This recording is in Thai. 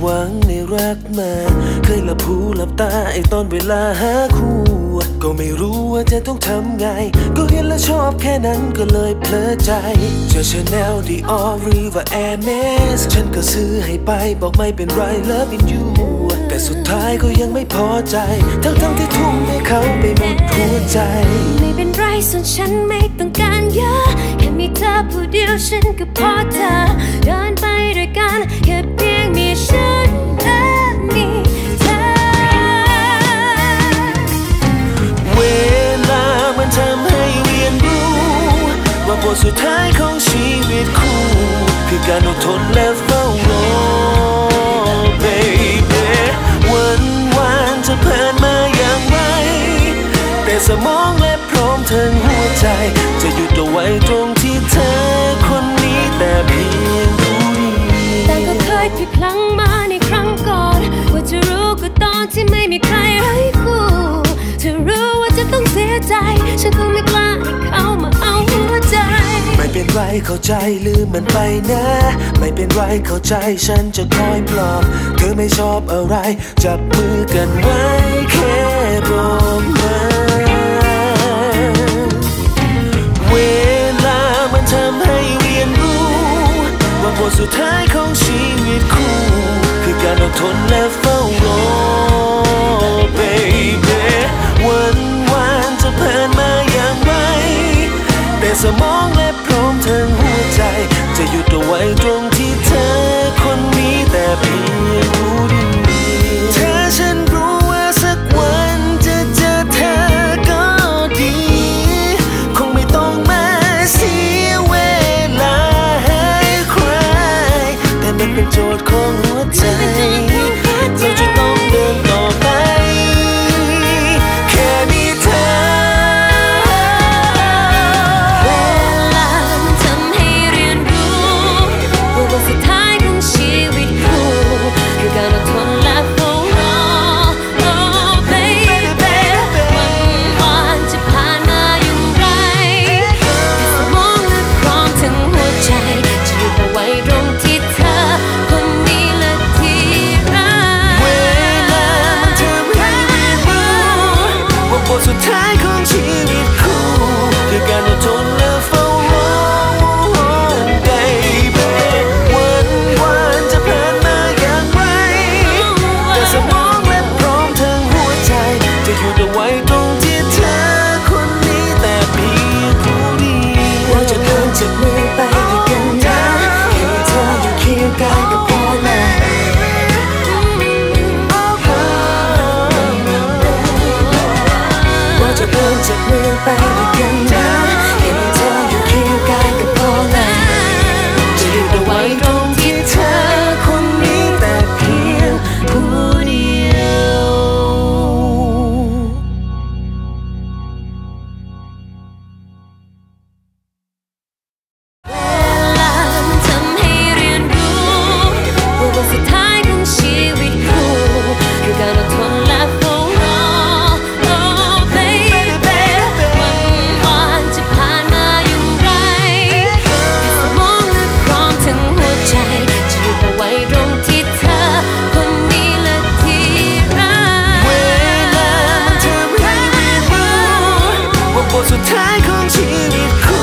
วังในรักมาเคยหลับหูหลับตาไอตอนเวลาหาคู่ก็ไม่รู้ว่าจะต้องทำไงก็เห็นแล้วชอบแค่นั้นก็เลยเพลิดใจเจอ Chanel Dior หรือว่า Hermes ฉันก็ซื้อให้ไปบอกไม่เป็นไร Loving you แต่สุดท้ายก็ยังไม่พอใจทั้งที่ทุ่มให้เขาไปหมดหัวใจไม่เป็นไรส่วนฉันไม่ต้องการเยอะแค่มีเธอผู้เดียวฉันก็พอเธอเดินไปด้วยกันแค่เพียงมีฉันและมีเธอเวลามันทำให้เรียนรู้ว่าบทสุดท้ายของชีวิตคู่คือการอดทนและเฝ้ารอ baby วันจะผ่านมาอย่างไรแต่สมองและพร้อมทั้งหัวใจจะหยุดเอาไว้ตรงที่เธอคนนี้แต่เพียงผู้เดียวแต่ก็เคยผิดพลั้งมาในครั้งก่อนว่าจะรู้ก็ตอนที่ไม่มีใครให้คู่ถ้ารู้ว่าจะต้องเสียใจฉันคงไม่กล้าให้เขามาเอาหัวใจไม่เป็นไรเข้าใจลืมมันไปนะไม่เป็นไรเข้าใจฉันจะคอยปลอบเธอไม่ชอบอะไรจับมือกันไว้แค่บอกมาเวลามันทำให้เรียนรู้ว่าบทสุดท้ายของชีวิตคู่คือการอดทนและเฝ้ารอ baby วันจะผ่านมาอย่างไรแต่สมองและพร้อมทั้งหัวใจจะหยุดเอาไว้ตรงที่เธอคนนี้แต่เพียงผู้เดียวถ้าฉันรู้ว่าสักวันจะเจอเธอก็ดีคงไม่ต้องมาเสียเวลาให้ใครแต่มันเป็นโจทย์ของหัวใจเราจะต้องเดินต่อไปแค่มีเธอสุดท้ายของชีวิตคู่คือการอดทนและเฝ้ารอ Oh baby วันจะผ่านมาอย่างไรสมองและพร้อมทั้งหัวใจจะหยุดเอาไว้ตรงที่เธอคนนี้และที่รักเวลามันทำให้เรียนรู้ว่าบทสุดท้ายของชีวิตคู่คือการอดทนและเฝ้ารอไว้ตรงที่เธอคนนี้แต่เพียงผู้เดียวเราจะเดินจับมือไปด้วยกันนะให้เธออยู่เคียงกายกับพ่อแม่เราจะเดินจับมือไปด้วยกันนะให้เธออยู่เคียงกายกับพ่อแม่จะอยู่เอาไว้ตรงที่เธอคนนี้แต่เพียงผู้เดียวสุดท้ายของชีวิตคู่คือการอดทนและเฝ้ารอ Oh baby วันจะผ่านมาอย่างไรสมองและพร้อมทั้งหัวใจจะหยุดเอาไว้ตรงที่เธอคนนี้และที่รักเวลามันทำให้เรียนรู้ว่าบทสุดท้ายของชีวิตคู่